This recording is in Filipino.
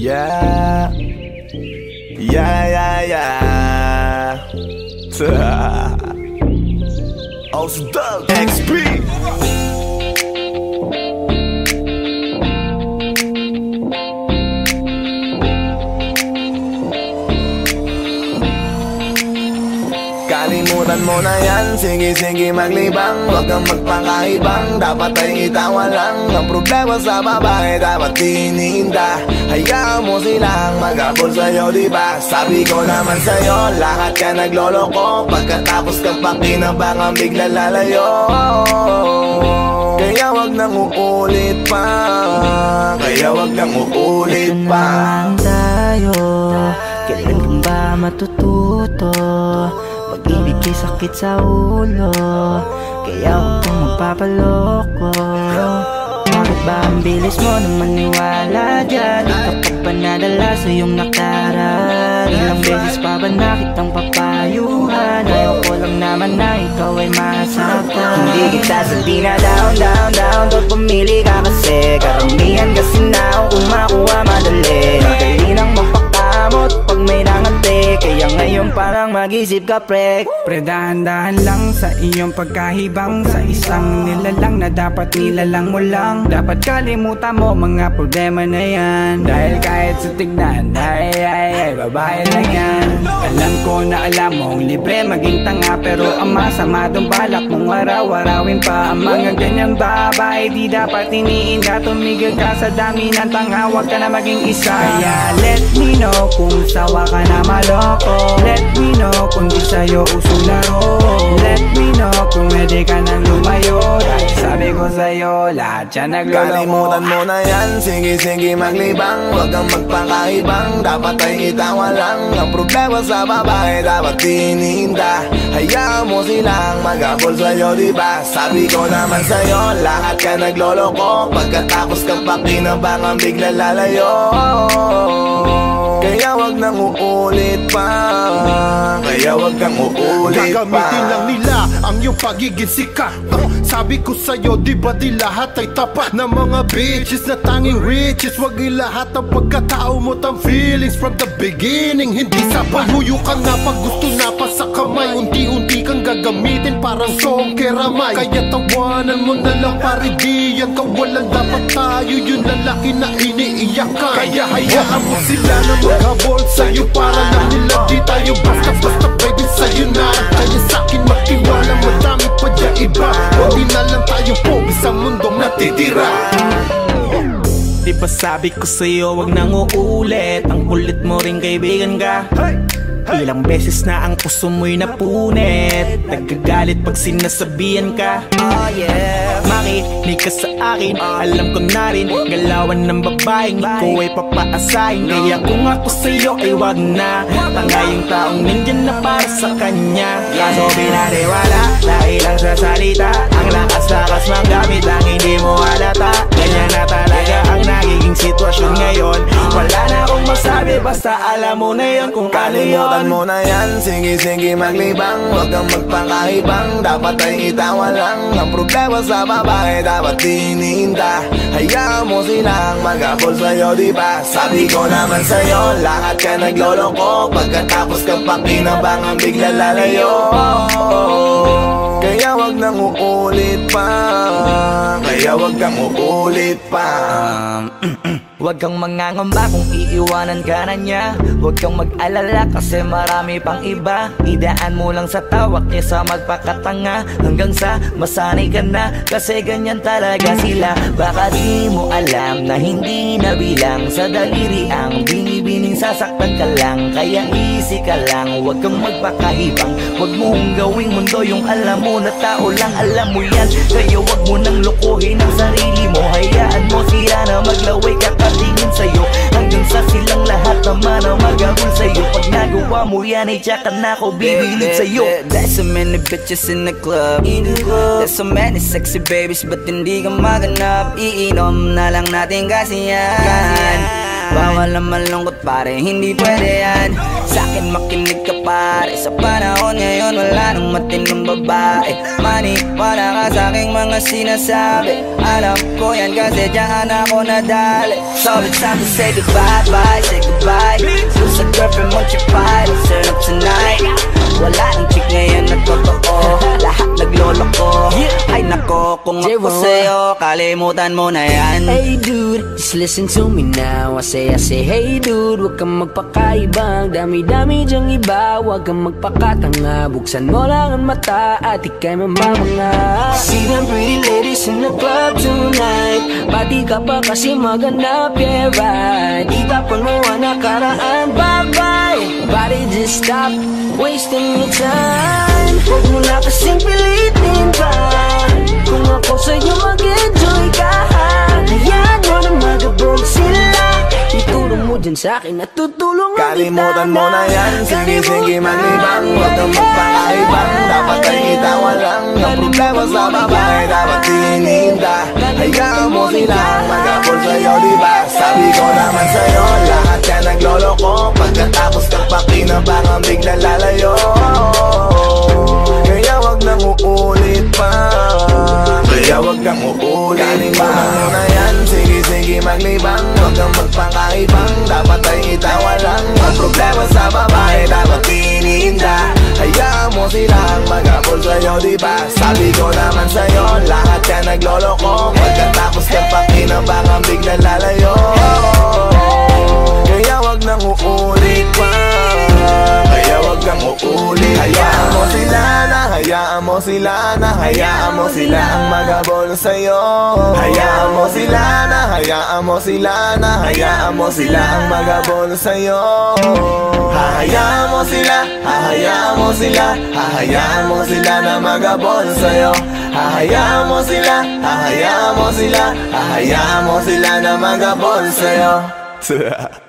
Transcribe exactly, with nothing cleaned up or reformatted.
Yeah, yeah, yeah, yeah. Ozdoug X P. Kalimutan mo na yan, sige sige maglibang. Huwag kang magpakaibang, dapat ay itawa lang. Ang problema sa babae dapat tininda. Hayaan mo silang mag-abol sa'yo, diba? Sabi ko naman sa'yo, lahat ka nagloloko. Pagkatapos kang pakinabangang bigla lalayo. Kaya wag nang uulit pa, Kaya wag nang uulit pa. Ito naman tayo, kailan kang ba matututo? Pag-ibig kay sakit sa ulo, kaya huwag kang magpapaloko. Bakit ba ang bilis mo na maniwala dyan? Di ka pa ba nadala sa iyong nakaraan? Ilang beses pa ba nakitang papayuhan? Ayaw ko lang naman na ikaw ay masaktan. Hindi kita sa di na down, down, down. Doon pumili ka kasi karamihan kasi na kung makuha madali. Madali nang magpakamot pag may nangante, kaya ngayon parang mag-isip ka pre. Pre, dahan-dahan lang sa iyong pagkahibang, sa isang nilalang na dapat nilalang mo lang. Dapat kalimutan mo mga problema na yan, dahil kahit sa tignan, ay ay ay babae lang yan. Alam ko na alam mong libre maging tanga, pero ang masama dong balak mong araw-arawin pa. Ang mga ganyang babae di dapat iniinda. Tumigil ka sa dami ng tanga, huwag ka na maging isa. Kaya let me know kung sawa ka na maloko. Let me know kung di sa'yo uso laro. Let me know kung pwede ka nang lumayo, dahil sabi ko sa'yo lahat yan nagloloko. Kalimutan mo na yan, sige sige maglibang. Huwag kang magpakaibang, dapat ay itawa lang. Ang problema sa babae dapat tininda. Hayaan mo silang mag-abol sa'yo, diba? Sabi ko naman sa'yo, lahat ka nagloloko. Pagkatapos kang pakinabangang bigla lalayo. Kaya wag nang uulit pa, Kaya wag kang uulit pa. Gagamitin lang nila ang iyong pagiging sikat. uh, Sabi ko sa'yo, di ba di lahat ay tapat na mga bitches na tanging riches? Wag ilahat ang pagkatao mo tang feelings from the beginning. Hindi sapat, huyo ka na pag gusto na pa sa kamay. Unti-unti kang gagamitin parang song keramay. Kaya tawanan mo na lang pare, di yan kawalan. Dapat tayo yung lalaki na iniiyakan. Kaya hayaan mo sila na maghabol sa'yo, para lang nila di tayo basta-basta baby sa'yo na. Kaya sa'kin magtiwala, madami pa dyan iba. Hindi na lang tayo pobre sa mundong natitira. Di ba sabi ko sa'yo wag nang uulit? Ang kulit mo rin kaibigan ka. Ilang beses na ang puso mo'y napunit. Nagkagalit pag sinasabihan ka. Oh yeah, makinig ka sa akin. Alam ko na rin galawan ng babaeng ikaw ay papaasahin. Kaya kung ako sa'yo ay wag na. Tanga yung taong nandyan na para sa kanya. Kaso binariwala dahil lang sa salita. Ang lakas-lakas mang gamit lang hindi mo halata. Ganyan na talaga ang nagiging sitwasyon ngayon. Wala na akong masabi, basta alam mo na yun kung ano yun. Kalimutan mo na yan, sige sige maglibang. Huwag kang magpakaibang, dapat ay itawa lang. Ang problema sa babae dapat tininda. Hayaan mo silang mag-abol sa'yo, diba? Sabi ko naman sa'yo, lahat ka nagloloko. Pagkatapos kang pakinabangang bigla lalayo. Kaya wag nang uulit pa, Kaya wag kang uulit pa. um, Huwag kang mangangamba kung iiwanan ka na niya. Huwag kang mag-alala kasi marami pang iba. Idaan mo lang sa tawak niya sa magpakatanga, hanggang sa masanay ka na, kasi ganyan talaga sila. Baka di mo alam na hindi na bilang sa daliri ang binibining sasaktan ka lang. Kaya easy ka lang, huwag kang magpakahibang. Huwag mong gawing mundo yung alam mo na tao lang alam mo yan. Kaya huwag mo nang lokohin ang sarili mo. Hayaan mo sila na maglaway ka tingin sa'yo, hanggang sa silang lahat naman ang mag-abol sa'yo. Pag nagawa mo yan ay tsaka na ako bibilid sa'yo. There's so many bitches in the club, there's so many sexy babies, but hindi ka maganap. Iinom na lang natin kasi yan. Bawal na malungkot pare, hindi pwede yan. Sa'kin makinig ka pare, sa panahon ngayon wala nang matinong babae. Maniwala ka sa'king mga sinasabi, alam ko yan kasi diyan ako nadali. So it's time to say goodbye, bye, say goodbye. Kung sa girlfriend mo chipay, turn up tonight. Wala nang chick ngayon na totoo, lahat naglolo ko. Ay nako, kung ako sa'yo, kalimutan mo na yan. Hey dude, just listen to me now. I say, I say, hey dude, huwag kang magpakaibang. Dami-dami dyang iba, huwag kang magpakatanga. Buksan mo lang ang mata at ikay mamamanga. See them pretty ladies in the club tonight. Pati ka pa kasi maganda, yeah right. Itapon mo ang nakaraan, bye-bye. Body just stop wasting your time. Huwag mo na kasing pilitin pa. Kung ako sa'yo mag-enjoy ka, hayaan mo na magabog sila. Ituro mo dyan sa'kin at tutulungan kita na. Kalimutan mo na yan, sige sige maglibang. Huwag kang magpakaibang, dapat ay itawa lang. Ang problema sa babae, dapat tininda. Hayaan mo silang magabol sa'yo, diba? Sabi ko naman sa'yo, lahat yan nagloloko. Pagkatapos kapakinabangan bigla lalayo. Kaya wag nang uulit pa, kaya wag nang uulit. Kalimutan mo na yan, sige sige maglibang. Huwag kang magpakaibang, dapat ay itawa lang. Ang problema sa babae, dapat tininda. Hayaan mo silang magabol sa'yo, diba? Sabi ko naman sa'yo, lahat yan nagloloko. Pagkatapos kapakinabangan bigla lalayo. Kaya wag nang uulit pa, kaya wag kang uulit. Hayaan mo sila na, hayaan mo sila na, hayaan mo sila ang magabol sa'yo. Hayaan mo sila na, hayaan mo sila na, hayaan mo sila ang magabol sa'yo. Hahayaan mo sila, hahayaan mo sila, hahayaan mo sila na magabol sa'yo. Hahayaan mo sila, hahayaan mo sila, hahayaan mo sila na magabol sa'yo.